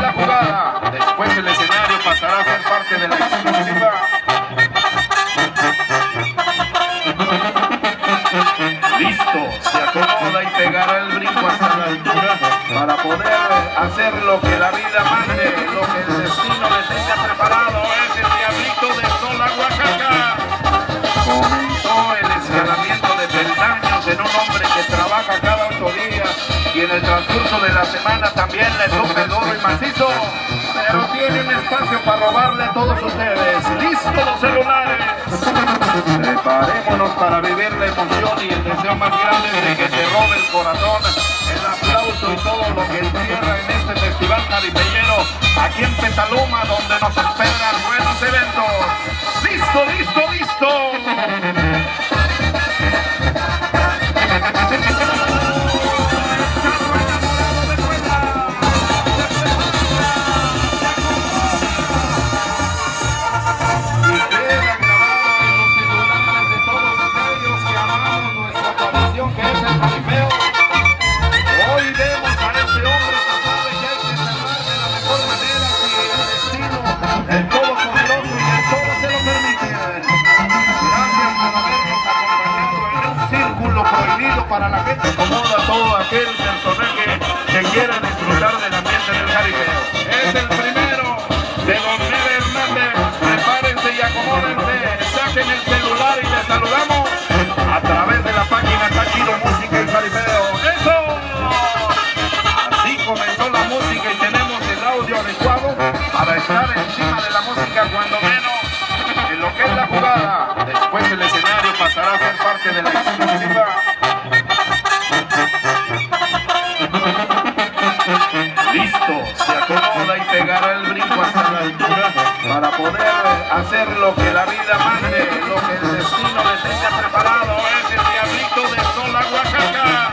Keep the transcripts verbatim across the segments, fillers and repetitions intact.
la jugada. Después el escenario pasará a ser parte de la exclusiva. Listo, se acomoda y pegará el brinco hasta la altura para poder hacer lo que la vida mande, lo que el destino le tenga preparado. Es el Diablito de Sola, Oaxaca. Comenzó el escalamiento de peldaños en un hombre que trabaja cada ocho días y en el transcurso de la semana también le toca el duro y macizo, pero tiene un espacio para robarle a todos ustedes. ¡Listos los celulares! Preparémonos para vivir la emoción y el deseo más grande de que te robe el corazón, el aplauso y todo lo que encierra en este festival jaripeyero aquí en Petaluma, donde nos esperan buenos eventos. ¡Listo, listo, listo! Para la gente acomoda todo aquel personaje que quiera disfrutar del ambiente del jaripeo. Es el primero de Don Nere Hernández. Prepárense y acomódense, saquen el celular y les saludamos a través de la página Tachido Música y Jaripeo. ¡Eso! Así comenzó la música y tenemos el audio adecuado para estar encima de la música, cuando menos en lo que es la jugada. Después el escenario pasará a ser parte de la exclusiva. Listo, se acomoda y pegará el brinco hasta la altura para poder hacer lo que la vida mande, lo que el destino le tenga preparado. Es el Diablito de Sola, Oaxaca.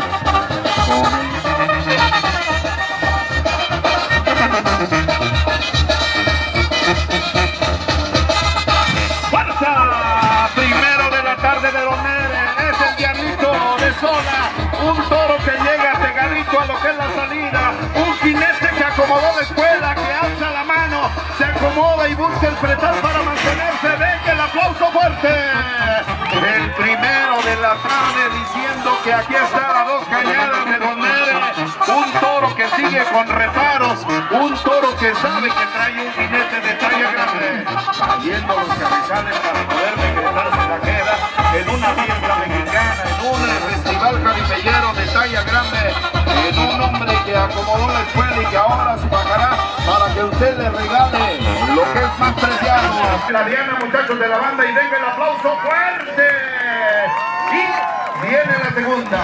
¡Fuerza! Primero de la tarde de Don Nere, es el Diablito de Sola, un toro que llega pegadito a lo que es la salida, un jinete que acomodó la escuela, que alza la mano, se acomoda y busca el pretal para mantenerse. ¡Venga el aplauso fuerte! El primero de la tarde diciendo que aquí está a dos cañadas de Don Nere, un toro que sigue con reparos, un toro que sabe que trae un jinete de talla grande, trayendo los cabezales para poder decretarse la queda en una fiesta mexicana, en un festival jaripeyero de talla grande, en un hombre que acomodó la escuela y que ahora se bajará para que usted le regale lo que es más preciado. La Diana, muchachos de la banda, y venga el aplauso fuerte. Y viene la segunda.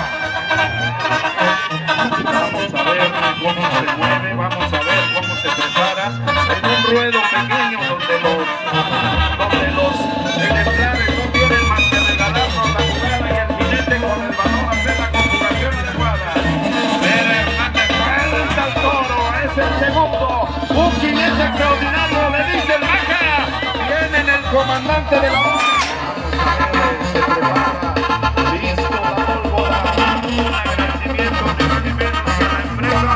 Vamos a ver cómo se mueve, vamos a ver cómo se prepara en un ruedo pequeño donde los, donde los ejemplares no tienen más que regalarnos la jugada y el jinete con el balón hacer la configuración adecuada. Nere Hernández suelta al toro, es el segundo, un jinete extraordinario, le dice el Maca, viene en el comandante de la banda. Se prepara, listo la pólvora, un agradecimiento de Jaripeo hacia la empresa.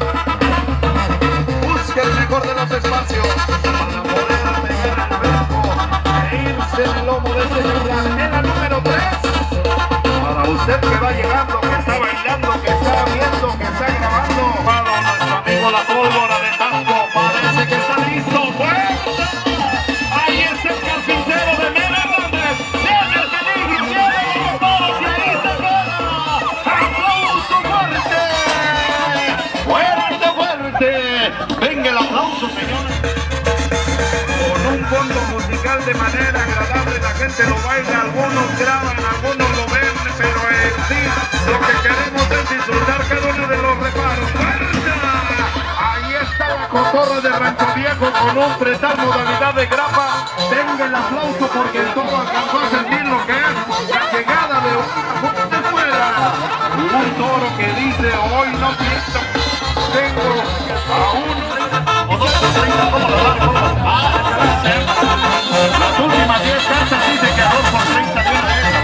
Busca el mejor de los espacios para poder pegar el brinco e irse en el lomo de ese ejemplar. En la número tres, para usted que va llegando, que está bailando, que está viendo, que está grabando, para nuestro amigo La Pólvora de Tasco, parece que está listo. ¡Fuerza! Ahí está el carpintero de Nere Hernández. ¡Viene el Feliz! ¡Viene los toros! ¡Y ahí se queda! ¡Aplauso fuerte! ¡Fuerte, fuerte! ¡Venga el aplauso, señores! Con un fondo musical de manera agradable, la gente lo baila, algunos graban, algunos lo ven, pero en sí lo que queremos es disfrutar cada uno de los reparos. ¡Fuerza! Ahí está la cotorra de Rancho Viejo con un pretal modalidad de grapa. Venga el aplauso porque el toro alcanzó a sentir lo que es la llegada de una de fuera. Un toro que dice: hoy no pienso, tengo a un o dos por treinta, ¿cómo lo van? ¿Cómo lo van? Las últimas diez cartas dice que a dos por treinta de una vez.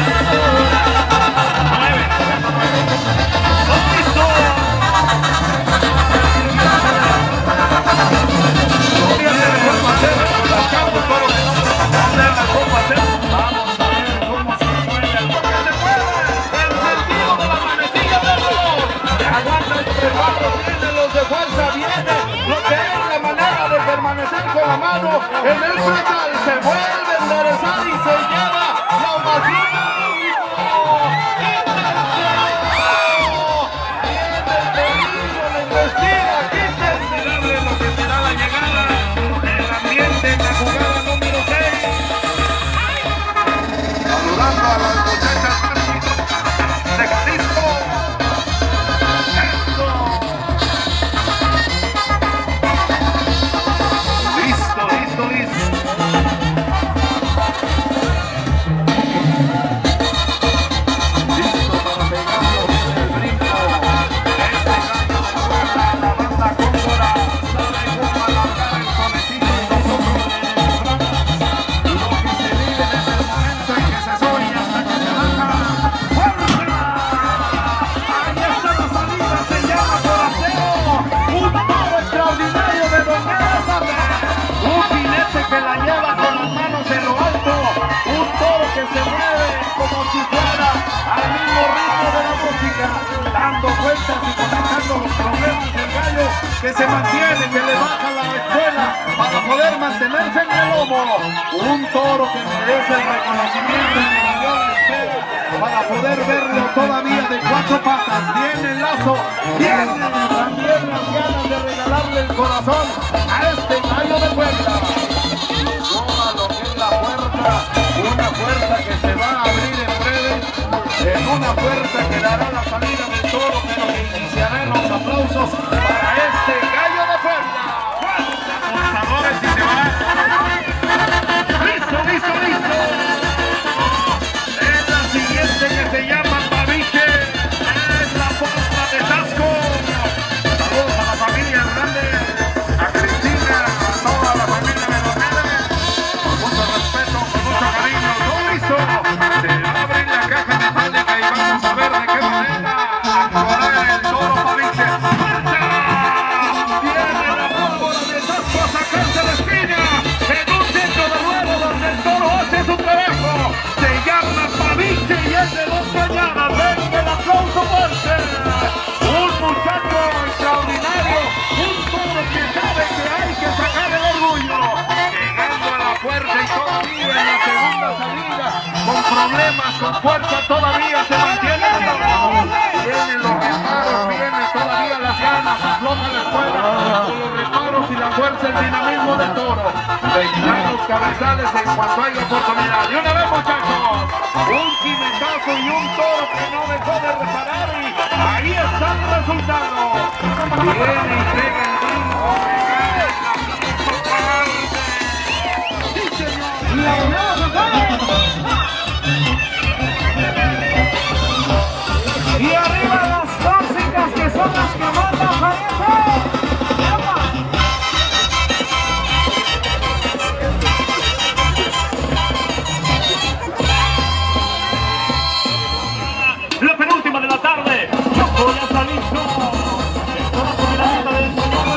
nueve. ¡Listo! mano en el metal, se vuelve a enderezar y se lleva la ovación del público. Saludando a las muchachas de Jalisco. Eso. Listo, listo, listo. Listo para pegarnos en el brinco. Este gallo de Puebla, la banda Cóndora, sabe cómo alargar el conejito y nosotros le desciframos lo que se vive desde el momento en que se sube hasta que se baja. ¡Fuerza! Ahí está la salida, se llama Corazeo. Un toro extraordinario de Don Néstor. Un jinete que la lleva con las manos en lo alto. Un toro que se mueve como si fuera al mismo ritmo de la música, dando vueltas y conectando los problemas del gallo que se mantiene, que le baja la escuela para poder mantenerse en el lomo. Un toro que merece el reconocimiento en el millón de espera para poder verlo todavía de cuatro patas. Viene el lazo, viene también las ganas de regalarle el corazón a este gallo de Puebla. Llegó a lo que es la puerta, una puerta que se va a abrir en breve, en una puerta que dará la salida del toro, pero que iniciará los aplausos para este gallo de Puebla. Apostadores y se van. Listo, listo, listo. Es la siguiente que se llama Paviche. Es la postra de Tasco. Saludos a la familia Hernández, a Cristina, a toda la familia Melonera. Con mucho respeto, con mucho cariño. Todo listo. Se abre la caja metálica y vamos a ver de qué manera actuará el toro Paviche. ¡Marcha! Viene la pólvora de Tasco a sacarse la espina en un centro de nuevo donde el toro hace su trabajo. Se llama Paviche y es de Dos Cañadas. Venga el aplauso fuerte. Un muchacho extraordinario, un toro que sabe que hay que sacar el orgullo. Llegando a la puerta y todavía en la segunda salida, con problemas, con fuerza, todavía se mantiene el toro. Vienen los reparos, vienen todavía las ganas, afloja la escuela con los reparos y la fuerza, el dinamismo del toro. Vendrán los cabezales en cuanto haya oportunidad. Y una vez, muchachos, un jinetazo y un toro que no dejó de reparar y ahí está el resultado. Viene y pega el brinco. ¡Sí, señor! Y arriba las tóxicas que son las que mandan, parece. La penúltima de la tarde, voy a salir yo. Estamos con la lista del señor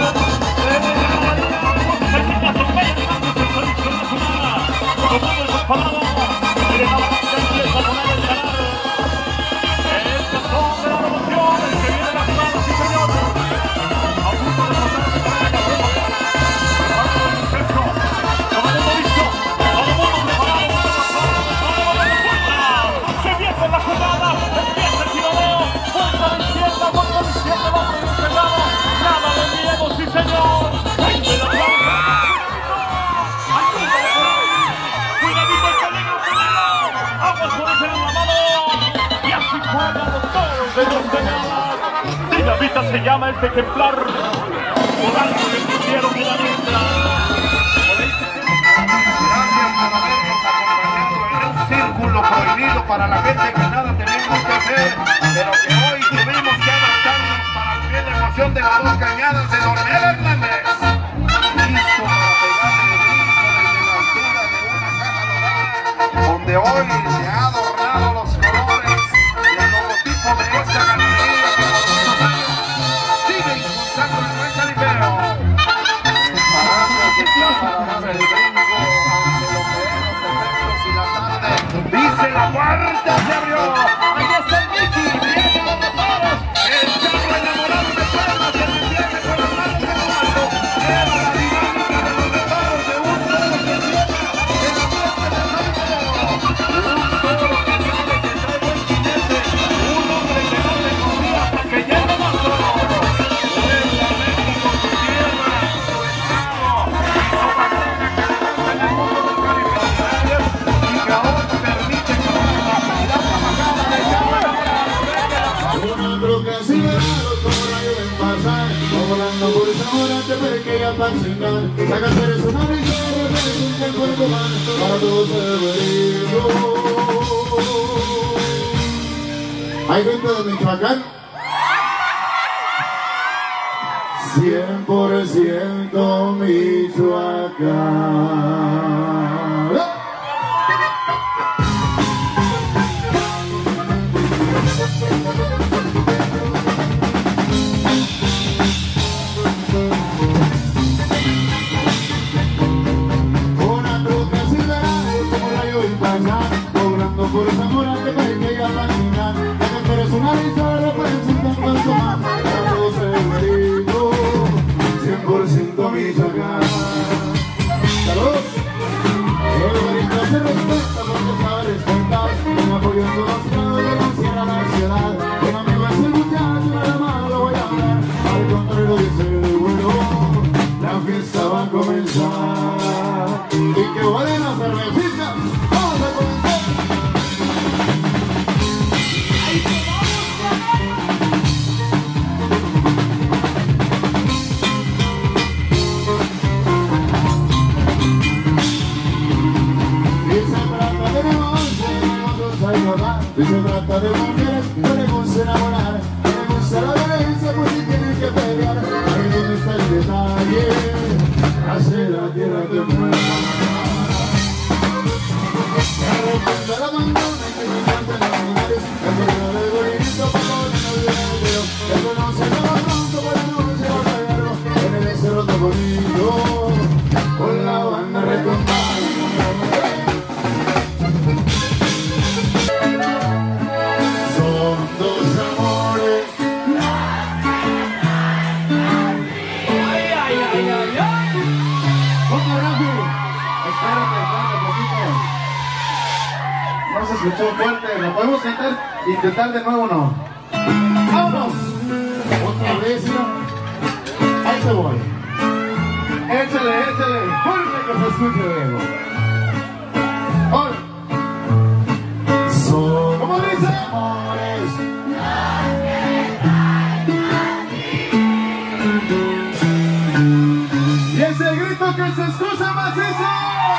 Dinamita se llama este ejemplar. Por algo le pusieron dinamita. Gracias por habernos acompañado en un círculo prohibido para la gente que nada tenemos que hacer, pero que hoy tuvimos que adaptarnos para vivir la emoción de las Dos Cañadas de Don Néstor Hernández. Listo para pegarle el brinco desde la altura de una caja dorada, donde hoy se ha adornado los colores y el logotipo de esta ganadería que por muchos años sigue impulsando el buen calipero. Preparándose ya para dar el brinco ante lo que es los efectos y la tarde. Dice la puerta, se abrió. Ahí está el Mickey, viene los reparos. El charro enamorado de Puebla se retiene con las manos en lo alto. Era la dinámica de los reparos de un te ve que ya va a chingar. La canción es una brillante, es un tiempo de tomar para todos febrero. ¿Hay gente de Michoacán? cien por ciento Michoacán. Una troca silverada como rayo y pasa, cobrando por esa moral que parece que ya va a chingar. La canción es una brillante, es un tiempo de tomar para todos febrero. cien por ciento Michoacán. ¡Salud! El bonito se respeta porque sabe respetar. Un apoyo en todos lados que considera la ciudad. Un amigo es el muchacho, nada más lo voy a hablar. Al contrario dice el bueno, la fiesta va a comenzar. Y que huelen las cervecitas. ¡Vamos a comenzar! Y se trata de mujeres que le gusta enamorar, que le gusta la violencia, pues si tienen que pelear. Ahí donde está el detalle, hace la tierra que muera. Que arrepienta la abandona y que se canten las mujeres. El verdadero del bonito para que no olvide el video. Eso no se acaba pronto, pero no se va a callarlo. En el cerro tan bonito, con la banda retomada. Se escuchó fuerte, ¿lo podemos cantar? Intentar de nuevo, ¿no? ¡Vámonos! Otra vez, ¿no? Ahí te voy. Échale, échale, fuerte que se escuche luego. ¡Hoy! Son, ¿cómo dice? Amores. Y ese grito que se escucha macizo.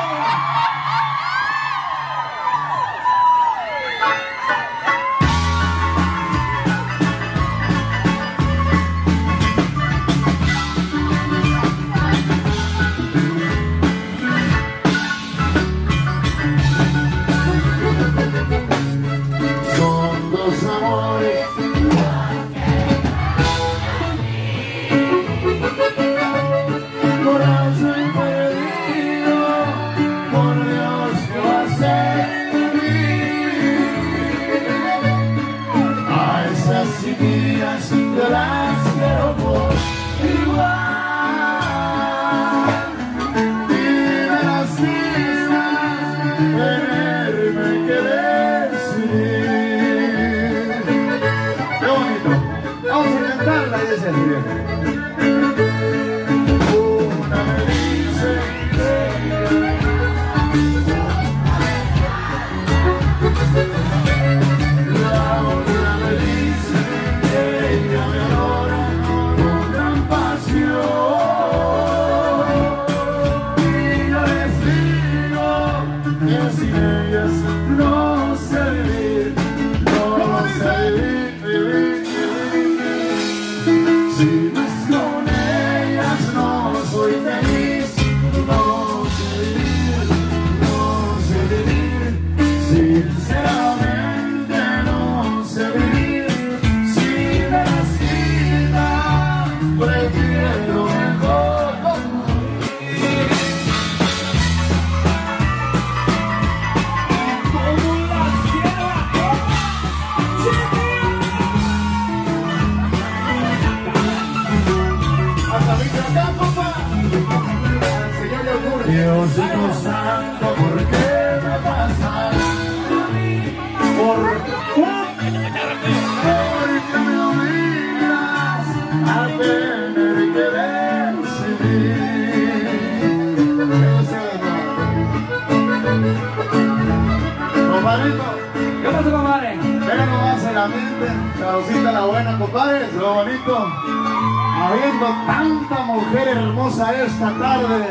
Diosito Santo, ¿por qué me pasa? Por porque me obligas a tener que decidir. Compadrito, ¿qué pasa, compadre? pero no hace la mente, Salucita la buena, compadre, lo bonito. Habiendo tanta mujer hermosa esta tarde.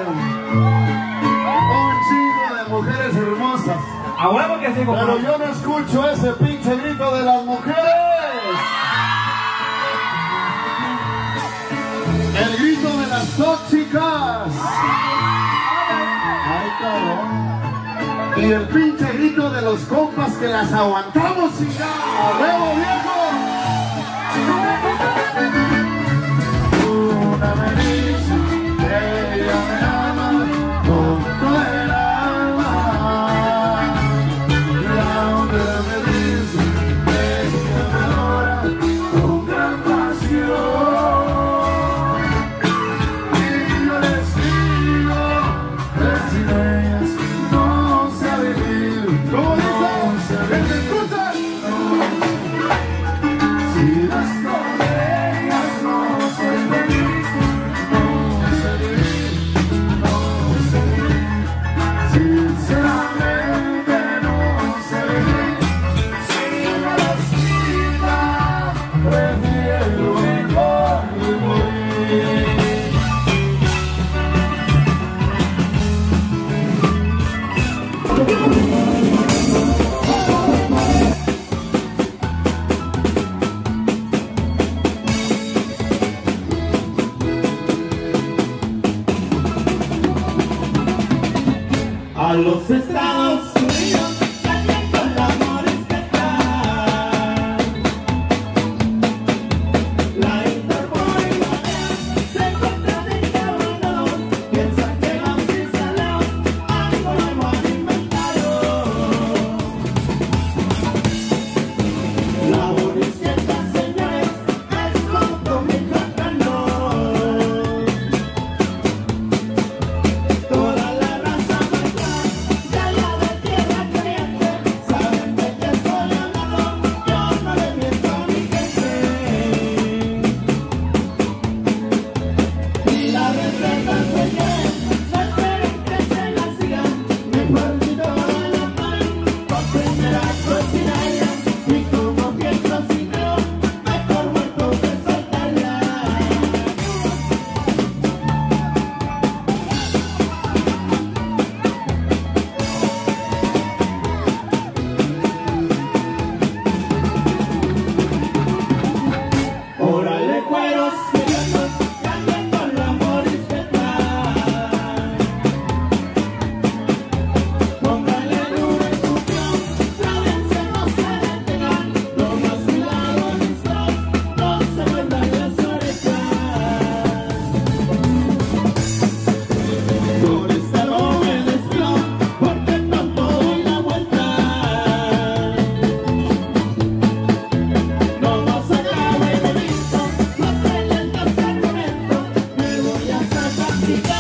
Un chingo de mujeres hermosas. A huevo que sí, compadre. Pero yo no escucho ese pinche grito de las mujeres. El grito de las tóxicas. Ay, cabrón. Y el pinche grito de los compas que las aguantamos y ya. ¡A huevo, viejo! Una me dice que ella me ama con todo el alma. La otra me dice que ella me adora con gran pasión. Y yo les digo que sin ellas no sé vivir. ¿Cómo dice? ¿Que te escuchan? Si las con ellas no soy feliz, no sé vivir, no sé vivir. Sinceramente no sé vivir. Si me lastima, prefiero mejor morir. A los Estados Unidos salen con la Morisqueta. La Interpol y la D E A se encuentran encabronados. Piensan que los instalados algo nuevo han inventado. La Morisqueta, señores, es como Michoacano. Toda la raza ya la de tierra caliente, saben de qué estoy hablando, yo no le miento a mi gente. Y la receta, señores, no esperen que se la sigan, mejor si toda la pan, con primera cocinaria, y como que cocinero, mejor muerto que soltarla. Órale, cueros, viejos, que anden con la Morisqueta. Póngale duro en su pión, trávense, no se detengan. Lo más cuidado, listos, no se muerdan las orejas. Por esta no me despido, porque pronto doy la vuelta. No vas a acabar de listo, no te lentas al momento, me voy a sacrificar.